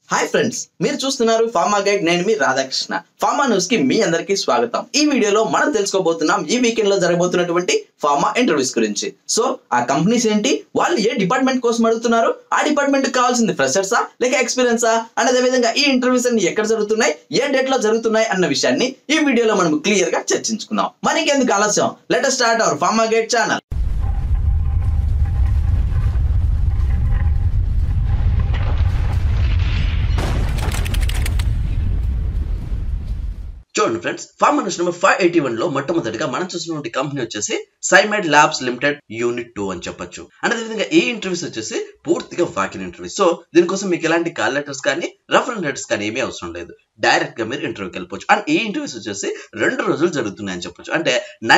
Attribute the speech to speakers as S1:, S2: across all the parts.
S1: Hi friends, మీరు చూస్తున్నారు pharma guide. నేను మీ రాధాకృష్ణ. ఫార్మా న్యూస్ కి మీ అందరికీ స్వాగతం. ఈ వీడియోలో మనం తెలుసుకోబోతున్నాం ఈ వీకెండ్ లో జరగబోతున్నటువంటి ఫార్మా ఇంటర్వ్యూస్ గురించి. సో ఆ కంపెనీస్ ఏంటి, వాళ్ళు ఏ డిపార్ట్మెంట్ కోసం అడుగుతున్నారు, ఆ డిపార్ట్మెంట్ కావాల్సింది ఫ్రెషర్సా లేక ఎక్స్పీరియన్సా, అండ్ అదే విధంగా ఈ ఇంటర్వ్యూస్ అన్ని ఎక్కడ జరుగుతున్నాయి, ఏ డేట్ లో జరుగుతున్నాయి అన్న విషయాన్ని ఈ వీడియోలో మనం క్లియర్ గా చర్చించుకుందాం. మనకి ఎందుకు ఆలస్యం, let us start our pharma guide channel.
S2: చూడండి ఫ్రెండ్స్, ఫార్మా న్యూస్ నెంబర్ 581 లో మొట్టమొదటిగా మనం చూసినటువంటి కంపెనీ వచ్చేసి సైమైడ్ ల్యాబ్స్ లిమిటెడ్ యూనిట్ 2 అని చెప్పొచ్చు. అండ్ అదేవిధంగా ఈ ఇంటర్వ్యూస్ వచ్చేసి పూర్తిగా వాకిన్ ఇంటర్వ్యూస్. సో దీనికోసం మీకు ఎలాంటి కాల్ లెటర్స్ కానీ రెఫరల్ లెటర్స్ కానీ ఏమీ అవసరం లేదు. డైరెక్ట్ గా మీరు ఇంటర్వ్యూకి వెళ్ళిపోవచ్చు. అండ్ ఈ ఇంటర్వ్యూస్ వచ్చేసి 2 రోజులు జరుగుతున్నాయని చెప్పొచ్చు. అంటే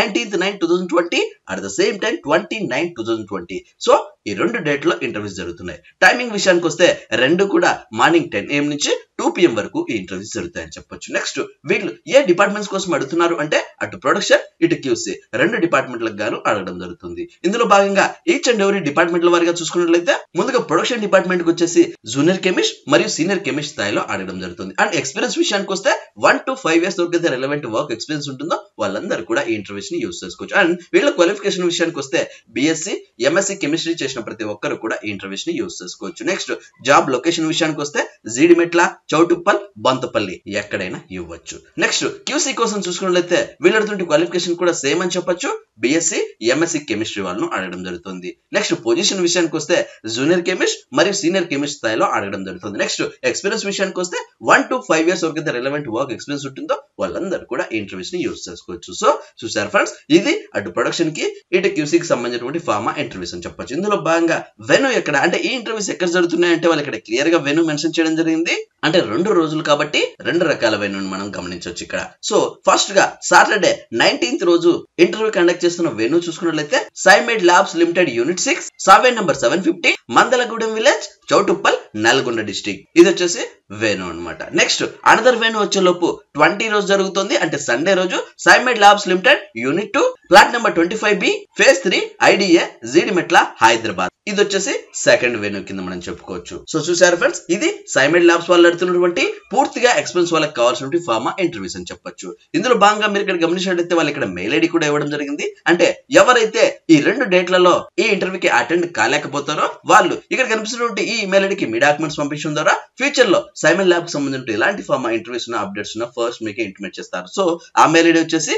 S2: 19/9/2020 at the same time 29/9/2020. So ఈ 2 డేట్ లో ఇంటర్వ్యూస్ జరుగుతున్నాయి. టైమింగ్ విషయానికి వస్తే 2 కూడా మార్నింగ్ 10 AM నుంచి 2 PM వరకు ఈ ఇంటర్వ్యూస్ జరుగుతాయని చెప్పొచ్చు. నెక్స్ట్ వీళ్ళు ఏ డిపార్ట్మెంట్స్ కోసం అడుగుతున్నారు అంటే అటు ప్రొడక్షన్ ఇటు క్యూసీ 2 డిపార్ట్మెంట్లకు గాను అడగడం జరుగుతుంది. ఇందులో భాగంగా ఈచ్ అండ్ ఎవరీ డిపార్ట్మెంట్ల వారిగా చూసుకున్నట్లయితే ముందుగా ప్రొడక్షన్ డిపార్ట్మెంట్ కి వచ్చేసి జూనియర్ కెమిస్ట్ మరియు సీనియర్ కెమిస్ట్ స్థాయిలో అడగడం జరుగుతుంది. అండ్ ఎక్స్పీరియన్స్ విషయానికి వస్తే 1 to 5 years వరకు రెలవెంట్ వర్క్ ఎక్స్పీరియన్స్ ఉంటుందో వాళ్ళందరూ కూడా ఈ ఇంటర్వ్యూస్ ని యూజ్ చేసుకోవచ్చు. అండ్ వీళ్ళ క్వాలిఫికేషన్ విషయానికి వస్తే BSc MSc కెమిస్ట్రీ చేసిన ప్రతి ఒక్కరు కూడా ఈ ఇంటర్వ్యూస్ ని యూజ్ చేసుకోవచ్చు. నెక్స్ట్ జాబ్ లొకేషన్ విషయానికి వస్తే జీడిమెట్ల, చౌటుప్పల్, బంతపల్లి ఎక్కడైనా ఇవ్వచ్చు. నెక్స్ట్ క్యూసీ కోసం చూసుకున్నట్లయితే వీళ్ళటువంటి క్వాలిఫికేషన్ కూడా సేమ్ అని చెప్పొచ్చు. BSc MSc కెమిస్ట్రీ వాళ్ళను అడగడం జరుగుతుంది. నెక్స్ట్ పొజిషన్ విషయానికి వస్తే జూనియర్ కెమిస్ట్ మరియు సీనియర్ కెమిస్ట్ స్థాయిలో అడగడం జరుగుతుంది. నెక్స్ట్ ఎక్స్పీరియన్స్ విషయానికి వస్తే 1 to 5 years వరకు రెలవెంట్ వర్క్ ఎక్స్పీరియన్స్ ఉంటుందో వాళ్ళందరూ కూడా ఇంటర్వ్యూస్ ని యూజ్ చేసుకోవచ్చు. సో చూసారు ఫ్రెండ్స్, ఇది అటు ప్రొడక్షన్ కి ఇటు క్యూసీకి సంబంధించినటువంటి ఫార్మా ఇంటర్వ్యూస్ అని చెప్పొచ్చు. ఇందులో భాగంగా వెన్యూ ఎక్కడ అంటే ఈ ఇంటర్వ్యూస్ ఎక్కడ జరుగుతున్నాయంటే వాళ్ళు ఇక్కడ క్లియర్ గా వెన్యూ మెన్షన్ చేయడం జరిగింది. అంటే 2 రోజులు కాబట్టి 2 రకాల వెన్యూని మనం గమనించవచ్చు ఇక్కడ. సో ఫస్ట్ గా సాటర్డే 19th రోజు ఇంటర్వ్యూ కండక్ట్ చేస్తున్న వెన్యూ చూసుకున్నట్లయితే Symed labs limited unit 6 survey number 750 Mandalagudem village, Choutuppal, Nalgonda district. ఇది వచ్చేసి వెన్యూ అన్నమాట. నెక్స్ట్ అనదర్ వెన్యూ వచ్చేలోపు 20 రోజు జరుగుతుంది. అంటే సండే రోజు Symed labs limited unit 2 plot number 25B phase 3 IDA Jeedimetla Hyderabad. ఇది వచ్చేసి సెకండ్ వెన్యూ కింద మనం చెప్పుకోవచ్చు. సో చూసారు ఫ్రెండ్స్, ఇది సైమైడ్ ల్యాబ్స్ వాళ్ళు అడుగుతున్నటువంటి పూర్తిగా ఎక్స్పీరియన్స్ వాళ్ళకి కావాల్సినటువంటి ఫార్మా ఇంటర్వ్యూస్ అని చెప్పొచ్చు. ఇందులో భాగంగా మీరు ఇక్కడ గమనించినట్లయితే వాళ్ళు ఇక్కడ మెయిల్ ఐడి కూడా ఇవ్వడం జరిగింది. అంటే ఎవరైతే ఈ 2 డేట్లలో ఈ ఇంటర్వ్యూకి అటెండ్ కాలేకపోతారో వాళ్ళు ఇక్కడ కనిపిస్తున్నటువంటి ఈ ఇమెయిల్ ఐడికి మీ డాక్యుమెంట్స్ పంపించడం ద్వారా ఫ్యూచర్ లో సైమైడ్ ల్యాబ్ కి సంబంధించిన ఎలాంటి ఫార్మా ఇంటర్వ్యూస్ ఉన్న అప్డేట్స్ ఉన్న ఫస్ట్ మీకు ఇంటిమేట్ చేస్తారు. సో ఆ మెయిల్ ఐడి వచ్చేసి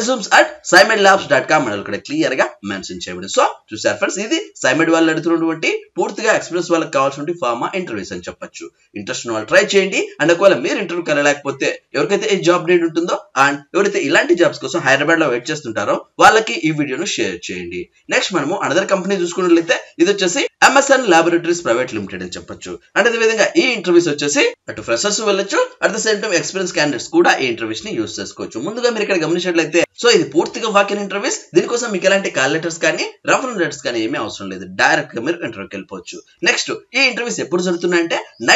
S2: resumes@symedlabs.com అని ఇక్కడ క్లియర్ గా మెన్షన్ చేయబడింది. సో చూసారు ఫ్రెండ్స్, ఇది సైమైడ్ వాళ్ళు అడుగుతున్నటువంటి పూర్తిగా ఎక్స్పీరియన్స్ వాళ్ళకి కావాల్సిన ఫార్మా ఇంటర్వ్యూస్ అని చెప్పొచ్చు. ఇంట్రెస్ట్ ఉన్న వాళ్ళు ట్రై చేయండి. అండ్ ఒకవేళ మీరు ఇంటర్వ్యూకి వెళ్ళలేకపోతే ఎవరికైతే ఈ జాబ్ నీడ్ ఉంటుందో అండ్ ఎవరైతే ఇలాంటి జాబ్స్ కోసం హైదరాబాద్ లో వెయిట్ చేస్తుంటారో వాళ్ళకి ఈ వీడియోను షేర్ చేయండి. నెక్స్ట్ మనము అనదర్ కంపెనీ చూసుకున్నట్లయితే ఇది వచ్చేసి MSN లాబొరేటరీస్ ప్రైవేట్ లిమిటెడ్ అని చెప్పొచ్చు. అండ్ అదే విధంగా ఈ ఇంటర్వ్యూస్ వచ్చేసి అటు ఫ్రెషర్స్ వెళ్ళొచ్చు, at the same time experience candidates కూడా ఈ ఇంటర్వ్యూస్ ని యూజ్ చేసుకోవచ్చు. ముందుగా మీరు ఇక్కడ గమనించినట్లయితే సో ఇది పూర్తిగా వాకిన్ ఇంటర్వ్యూస్. దీనికోసం మీకు ఎలాంటి కాల్ లెటర్స్ కానీ రెఫరల్ లెటర్స్ కానీ ఏమీ అవసరం లేదు. డైరెక్ట్ గా మీరు ఇంటర్వ్యూకి వెళ్ళిపోవచ్చు. నెక్స్ట్ ఈ ఇంటర్వ్యూస్ ఎప్పుడు జరుగుతున్నాయంటే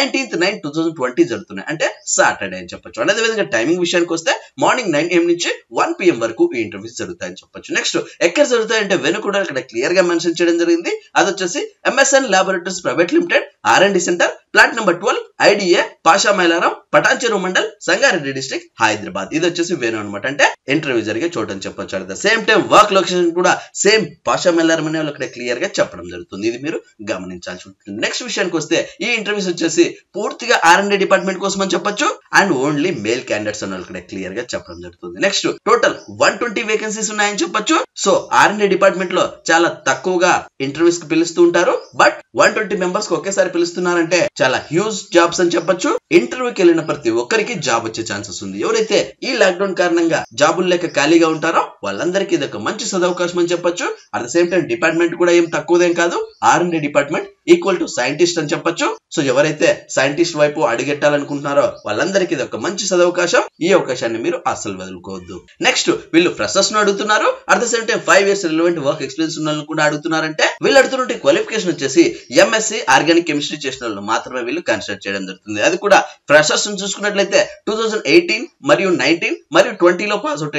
S2: 19/9/2020 జరుగుతున్నాయి. అంటే సాటర్డే అని చెప్పొచ్చు. అండ్ అదే విధంగా టైమింగ్ విషయానికి వస్తే మార్నింగ్ 9 AM నుంచి 1 PM వరకు ఈ ఇంటర్వ్యూస్ జరుగుతాయని చెప్పొచ్చు. నెక్స్ట్ ఎక్కడ జరుగుతాయంటే వెను కూడా ఇక్కడ క్లియర్ గా మెన్షన్ చేయడం జరిగింది. అది వచ్చేసి MSN laboratories private limited R&D centre plot number 12 IDA Pasha Mylaram Patancheru mandal Sangareddy district Hyderabad. ఇది వచ్చేసి వెను అనమాట. అంటే ఇంటర్వ్యూ జరిగే చోటు అని చెప్పొచ్చు. At the same time work location కూడా సేమ్ పాషా మైలారం అనే ఇక్కడ క్లియర్ గా చెప్పడం జరుగుతుంది. ఇది మీరు గమనించాల్సి ఉంటుంది. నెక్స్ట్ విషయానికి వస్తే ఈ ఇంటర్వ్యూస్ వచ్చేసి పూర్తిగా R&D డిపార్ట్మెంట్ కోసం అని చెప్పొచ్చు. అండ్ ఓన్లీ మేల్ క్యాండిడేట్స్ అన్న ఇక్కడ క్లియర్ గా చెప్పడం జరుగుతుంది. నెక్స్ట్ టోటల్ 120 వేకెన్సీస్ ఉన్నాయని చెప్పొచ్చు. సో R&D డిపార్ట్మెంట్ లో చాలా తక్కువగా ఇంటర్వ్యూస్ కి పిలుస్తూ ఉంటారు. బట్ 120 మెంబర్స్ కి ఒకేసారి పిలుస్తున్నారంటే చాలా హ్యూజ్ జాబ్స్ అని చెప్పొచ్చు. ఇంటర్వ్యూకి వెళ్ళిన ప్రతి ఒక్కరికి జాబ్ వచ్చే ఛాన్సెస్ ఉంది. ఎవరైతే ఈ లాక్డౌన్ కారణంగా జాబులు లేక ఖాళీగా ఉంటారో వాళ్ళందరికీ ఇది ఒక మంచి సదవకాశం అని చెప్పొచ్చు. At the same time department కూడా ఏం తక్కువదేం కాదు. R&D department equal to scientist అని చెప్పొచ్చు. సో ఎవరైతే సైంటిస్ట్ వైపు అడుగెట్టాలనుకుంటున్నారో వాళ్ళందరికీ ఇది ఒక మంచి సదవకాశం. ఈ అవకాశాన్ని మీరు అస్సలు వదులుకోవద్దు. నెక్స్ట్ వీళ్ళు ఫ్రెషర్స్ ను అడుగుతున్నారు. At the same time 5 years relevant work experience ఉన్న వాళ్ళని కూడా అడుగుతున్నారంటే వీళ్ళు అడుగుతున్న క్వాలిఫికేషన్ వచ్చేసి MSc ఆర్గానిక్ కెమిస్ట్రీ చేసిన వాళ్ళు మాత్రమే వీళ్ళు కన్సిడర్ చేయడం జరుగుతుంది. అది కూడా ఫ్రెషర్స్ చూసుకున్నట్లయితే 2018 మరియు 19 మరియు 20 లో పాస్ అవుట్ అయిన ప్రతి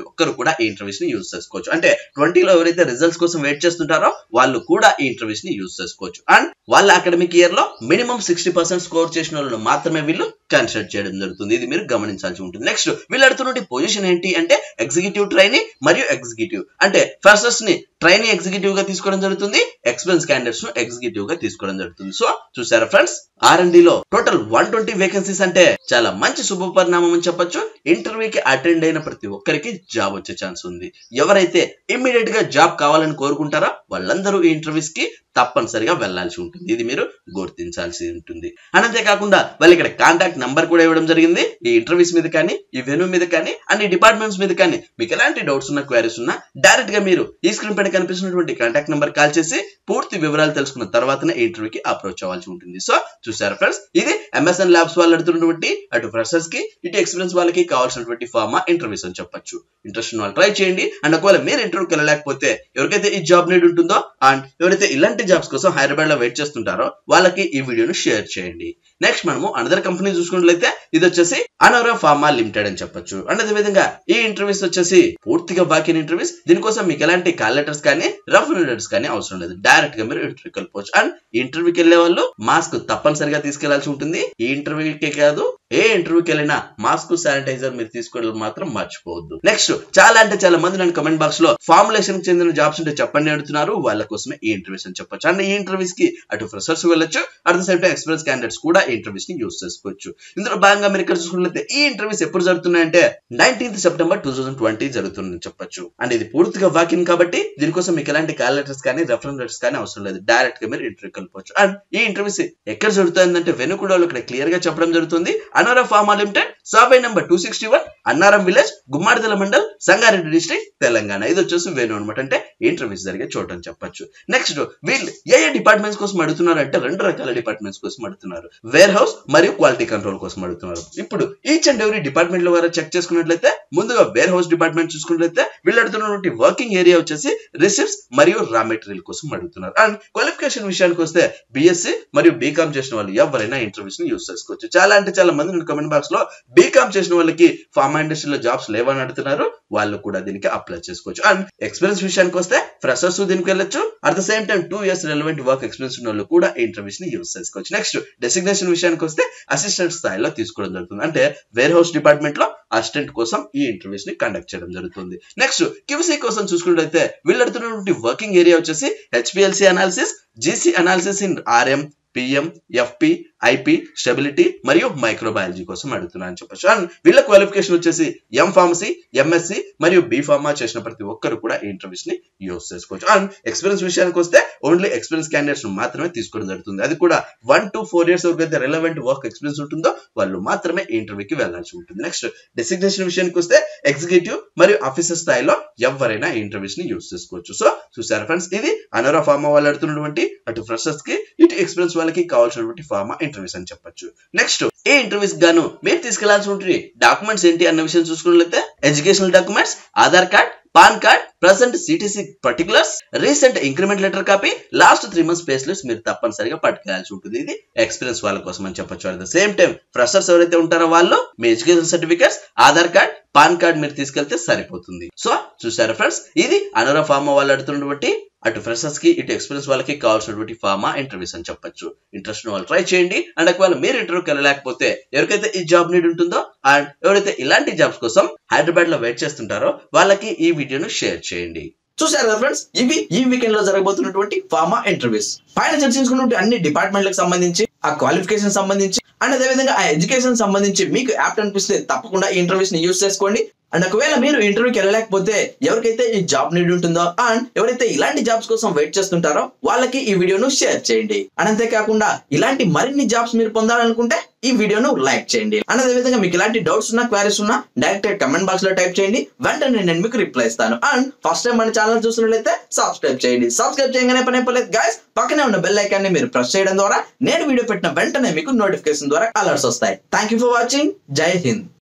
S2: ఒక్కరు కూడా ఈ ఇంటర్వ్యూస్ ని యూజ్ చేసుకోవచ్చు. అంటే 20లో ఎవరైతే రిజల్ట్స్ కోసం వెయిట్ చేస్తుంటారో వాళ్ళు కూడా ఈ ఇంటర్వ్యూస్ ని యూజ్ చేసుకోవచ్చు. అండ్ వాళ్ళ అకాడమిక్ ఇయర్ లో మినిమం 60% స్కోర్ చేసిన వాళ్ళను మాత్రమే వీళ్ళు కన్సిడర్ చేయడం జరుగుతుంది. ఇది మీరు గమనించాల్సి ఉంటుంది. నెక్స్ట్ వీళ్ళు అడుగుతున్న పొజిషన్ ఏంటి అంటే ఎగ్జిక్యూటివ్ ట్రైనీ మరియు ఎగ్జిక్యూటివ్. అంటే ఫ్రెషర్స్ ని ట్రైనీ ఎగ్జిక్యూటివ్ గా తీసుకోవడం జరుగుతుంది, ఎక్స్పీరియన్స్ క్యాండిడేట్స్ ను ఎగ్జిక్యూటివ్ గా తీసుకోవడం జరుగుతుంది. సో చూసారా ఫ్రెండ్స్, R&D లో టోటల్ 120 వేకెన్సీస్ అంటే చాలా మంచి శుభ పరిణామం అని చెప్పొచ్చు. ఇంటర్వ్యూకి అటెండ్ అయిన ప్రతి ఒక్కరికి జాబ్ వచ్చే ఛాన్స్ ఉంది. ఎవరైతే ఇమ్మీడియట్ గా జాబ్ కావాలని కోరుకుంటారో వాళ్ళందరూ ఈ ఇంటర్వ్యూస్ కి తప్పనిసరిగా వెళ్లాల్సి ఉంటుంది. ఇది మీరు గుర్తించాల్సి ఉంటుంది. అంతేకాకుండా వాళ్ళు ఇక్కడ కాంటాక్ట్ నంబర్ కూడా ఇవ్వడం జరిగింది. ఈ ఇంటర్వ్యూస్ మీద కానీ, ఈ వెన్యూ మీద కానీ, అన్ని డిపార్ట్మెంట్స్ మీద కానీ మీకు ఎలాంటి డౌట్స్ ఉన్నా, క్వైరీస్ ఉన్నా డైరెక్ట్ గా మీరు ఈ స్క్రీన్ పైన కనిపిస్తున్నటువంటి కాంటాక్ట్ నంబర్ కాల్ చేసి పూర్తి వివరాలు తెలుసుకున్న తర్వాతనే ఇంటర్వ్యూకి అప్రోచ్ అవ్వాల్సి ఉంటుంది. సో చూసారా ఫ్రెండ్స్, ఇది MSN ల్యాబ్స్ వాళ్ళు అడుగుతున్నటువంటి అటు ఫ్రెషర్స్ కి ఇటు ఎక్స్పీరియన్స్ వాళ్ళకి కావాల్సినటువంటి ఫార్మా ఇంటర్వ్యూస్ అని చెప్పొచ్చు. ఇంట్రెస్ట్ ఉన్న వాళ్ళు ట్రై చేయండి. అండ్ ఒకవేళ మీరు ఇంటర్వ్యూకి వెళ్ళలేకపోతే ఎవరికైతే ఈ జాబ్ నీడ్ ఉంటుందో అండ్ ఎవరైతే ఇలాంటి జాబ్స్ కోసం హైదరాబాద్ లో వెయిట్ చేస్తుంటారో వాళ్ళకి ఈ వీడియోను షేర్ చేయండి. నెక్స్ట్ మనము అనదర్ కంపెనీ చూసుకున్నట్లయితే ఇది వచ్చేసి అనోరా ఫార్మా లిమిటెడ్ అని చెప్పొచ్చు. అండ్ అదే విధంగా ఈ ఇంటర్వ్యూస్ వచ్చేసి పూర్తిగా వాకిన్ ఇంటర్వ్యూస్. దీనికోసం మీకు ఎలాంటి కాల్ లెటర్స్ కానీ రఫ్ లెటర్స్ కానీ అవసరం లేదు. డైరెక్ట్ గా మీరు ఇంటర్వ్యూకి వెళ్ళిపోవచ్చు. అండ్ ఈ ఇంటర్వ్యూకి వెళ్లే వాళ్ళు మాస్క్ తప్పనిసరిగా తీసుకెళ్లాల్సి ఉంటుంది. ఈ ఇంటర్వ్యూకే కాదు ఏ ఇంటర్వ్యూకి వెళ్ళినా మాస్క్, శానిటైజర్ మీరు తీసుకోవడం మాత్రం మర్చిపోవద్దు. నెక్స్ట్ చాలా మంది నన్ను కమెంట్ బాక్స్ లో ఫార్ములేషన్ కి చెందిన జాబ్స్ ఉంటే చెప్పండి అడుగుతున్నారు. వాళ్ళ కోసమే ఈ ఇంటర్వ్యూస్ అని చెప్పొచ్చు. అండ్ ఈ ఇంటర్వ్యూస్ కి అటు ఫ్రెషర్స్ వెళ్ళొచ్చు, at the same time experience candidates కూడా ఈ ఇంటర్వ్యూస్ ని యూజ్ చేసుకోవచ్చు. ఇందులో భాగంగా మీరు ఇక్కడ చూసుకున్నట్లయితే ఈ ఇంటర్వ్యూస్ ఎప్పుడు జరుగుతున్నాయంటే 19th September 2020 జరుగుతుందని చెప్పొచ్చు. అండ్ ఇది పూర్తిగా వాకిన్ కాబట్టి దీనికోసం మీకు ఎలాంటి కాల్ లెటర్స్ కానీ రెఫరెన్స్ లెటర్స్ కానీ అవసరం లేదు. డైరెక్ట్ గా మీరు ఇంటర్వ్యూకి వెళ్ళిపోవచ్చు. అండ్ ఈ ఇంటర్వ్యూస్ ఎక్కడ జరుగుతుందంటే వెనుకూడలో ఇక్కడ క్లియర్ గా చెప్పడం జరుగుతుంది. Anora pharma limited, survey number 261, Annaram village, Gummadidala mandal, Sangareddy district, Telangana. ఇది వచ్చేసి వెను అనమాట. అంటే ఇంటర్వ్యూస్ జరిగే చోటు అని చెప్పొచ్చు. నెక్స్ట్ వీళ్ళు ఏ డిపార్ట్మెంట్స్ కోసం అడుగుతున్నారు అంటే 2 రకాల డిపార్ట్మెంట్స్ కోసం అడుగుతున్నారు. వేర్ హౌస్ మరియు క్వాలిటీ కంట్రోల్ కోసం అడుగుతున్నారు. ఇప్పుడు ఈచ్ అండ్ ఎవ్రీ డిపార్ట్మెంట్ లో వారు చెక్ చేసుకున్నట్లయితే ముందుగా వేర్ హౌస్ డిపార్ట్మెంట్ చూసుకున్నట్లయితే వీళ్ళు అడుగుతున్నటువంటి వర్కింగ్ ఏరియా వచ్చేసి రిసిప్ట్స్ మరియు రా మెటీరియల్ కోసం అడుగుతున్నారు. అండ్ క్వాలిఫికేషన్ విషయానికి వస్తే BSc మరియు బీకామ్ చేసిన వాళ్ళు ఎవరైనా ఇంటర్వ్యూస్ ని యూజ్ చేసుకోవచ్చు. చాలా మంది నేను కమెంట్ బాక్స్ లో బీకామ్ చేసిన వాళ్ళకి ఫార్మా ఇండస్ట్రీలో జాబ్స్ లేవని అడుగుతున్నారు. వాళ్ళు కూడా దీనికి అప్లై చేసుకోవచ్చు. అండ్ ఎక్స్పీరియన్స్ విషయానికి వస్తే ఫ్రెషర్స్ దీనికి వెళ్ళొచ్చు. At the same time 2 years relevant work experience ఉన్న వాళ్ళు కూడా ఇంటర్వ్యూస్ ని యూజ్ చేసుకోవచ్చు. నెక్స్ట్ డెసిగ్నేషన్ విషయానికి వస్తే అసిస్టెంట్ స్థాయిలో తీసుకోవడం జరుగుతుంది. అంటే వేర్ హౌస్ డిపార్ట్మెంట్ లో అసిస్టెంట్ కోసం ఈ ఇంటర్వ్యూస్ ని కండక్ట్ చేయడం జరుగుతుంది. నెక్స్ట్ QC కోసం చూసుకున్నట్లయితే వీళ్ళు అడుగుతున్నటువంటి వర్కింగ్ ఏరియా వచ్చేసి HPLC analysis, GC analysis in RM, PM, FP, IP, stability మరియు మైక్రోబయాలజీ కోసం అడుగుతున్నా అని చెప్పొచ్చు. అండ్ వీళ్ళ క్వాలిఫికేషన్ వచ్చేసి M.Pharmacy, MSc మరియు B.Pharma చేసిన ప్రతి ఒక్కరు కూడా ఈ ఇంటర్వ్యూస్ ని యూజ్ చేసుకోవచ్చు. అండ్ ఎక్స్పీరియన్స్ విషయానికి వస్తే ఓన్లీ ఎక్స్పీరియన్స్ క్యాండిడేట్స్ మాత్రమే తీసుకోవడం జరుగుతుంది. అది కూడా 1 to 4 years ఎవరికైతే రెలవెంట్ వర్క్ ఎక్స్పీరియన్స్ ఉంటుందో వాళ్ళు మాత్రమే ఈ ఇంటర్వ్యూకి వెళ్లాల్సి ఉంటుంది. నెక్స్ట్ డెసిగ్నేషన్ విషయానికి వస్తే ఎగ్జిక్యూటివ్ మరియు ఆఫీసర్ స్థాయిలో ఎవరైనా ఈ ఇంటర్వ్యూస్ ని యూజ్ చేసుకోవచ్చు. సో చూసారు ఫ్రెండ్స్, ఇది అనోరా ఫార్మా వాళ్ళు అడుగుతున్నటువంటి అటు ఫ్రెషర్స్ కి ఇటు ఎక్స్పీరియన్స్ వాళ్ళకి కావాల్సినటువంటి ఫార్మా ఇంటర్వ్యూస్ అని చెప్పొచ్చు. నెక్స్ట్ ఈ ఇంటర్వ్యూస్ గాను మీరు తీసుకెళ్లాల్సి ఉంటుంది డాక్యుమెంట్స్ ఏంటి అన్న విషయం చూసుకున్నట్లయితే educational documents, Aadhaar card, PAN card, present CTC particulars, recent increment letter copy, last 3 months pay slips మీరు తప్పనిసరిగా పట్టుకెళ్లాల్సి ఉంటుంది. ఇది ఎక్స్పీరియన్స్ వాళ్ళ కోసం అని చెప్పొచ్చు. At the same time freshers ఎవరైతే ఉంటారో వాళ్ళు మీ education certificates, Aadhaar card, PAN card మీరు తీసుకెళ్తే సరిపోతుంది. సో చూసారా ఫ్రెండ్స్, ఇది అనోరా ఫార్మా వాళ్ళు అడుగుతున్నటువంటి అటు ఫ్రెషర్స్ కి ఇటు ఎక్స్పీరియన్స్ వాళ్ళకి కావాల్సినటువంటి ఫార్మా ఇంటర్వ్యూస్ అని చెప్పొచ్చు. ఇంట్రెస్ట్ ఉన్న వాళ్ళు ట్రై చేయండి. అండ్ ఒకవేళ మీరు ఇంటర్వ్యూకి వెళ్ళలేకపోతే ఎవరికైతే ఈ జాబ్ నీడ్ ఉంటుందో అండ్ ఎవరైతే ఇలాంటి జాబ్స్ కోసం హైదరాబాద్ లో వెయిట్ చేస్తుంటారో వాళ్ళకి ఈ వీడియోను షేర్ చేయండి.
S1: చూసారు ఫ్రెండ్స్, ఇవి ఈ వీకెండ్ లో జరగబోతున్నటువంటి ఫార్మా ఇంటర్వ్యూస్. పైన చర్చించుకున్నటువంటి అన్ని డిపార్ట్మెంట్లకు సంబంధించి, ఆ క్వాలిఫికేషన్ సంబంధించి అండ్ అదేవిధంగా ఆ ఎడ్యుకేషన్ సంబంధించి మీకు యాప్ట్ అనిపిస్తే తప్పకుండా ఈ ఇంటర్వ్యూస్ ని యూజ్ చేసుకోండి. అండ్ ఒకవేళ మీరు ఇంటర్వ్యూకి వెళ్ళలేకపోతే ఎవరికైతే ఈ జాబ్ నీడ్ ఉంటుందో అండ్ ఎవరైతే ఇలాంటి జాబ్స్ కోసం వెయిట్ చేస్తుంటారో వాళ్ళకి ఈ వీడియోను షేర్ చేయండి. అండ్ అంతేకాకుండా ఇలాంటి మరిన్ని జాబ్స్ మీరు పొందాలనుకుంటే ఈ వీడియోను లైక్ చేయండి. అండ్ అదేవిధంగా మీకు ఇలాంటి డౌట్స్ ఉన్నా, క్వారీస్ ఉన్నా డైరెక్ట్ కమెంట్ బాక్స్ లో టైప్ చేయండి. వెంటనే నేను మీకు రిప్లై ఇస్తాను. అండ్ ఫస్ట్ టైం మన ఛానల్ చూస్తున్నట్లయితే సబ్స్క్రైబ్ చేయండి. సబ్స్క్రైబ్ చేయగానే పని అయిపోలేదు గైస్, పక్కనే ఉన్న బెల్ ఐకాన్ ని మీరు ప్రెస్ చేయడం ద్వారా నేను వీడియో పెట్టిన వెంటనే మీకు నోటిఫికేషన్ ద్వారా అలర్ట్స్ వస్తాయి. Thank you for watching. జై హింద్.